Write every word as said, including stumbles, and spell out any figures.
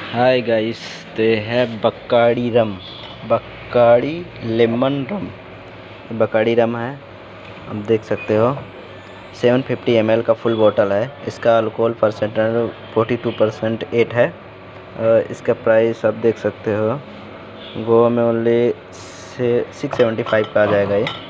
Hi guys, तो ये है बक्काड़ी रम, बक्काड़ी लेमन रम। बक्काड़ी रम है, आप देख सकते हो। सेवन फिफ्टी एम एल का फुल बोतल है। इसका alcohol percentage forty two percent एट है। इसका प्राइस आप देख सकते हो, गोवा में only say six seventy five का आ जाएगा ये।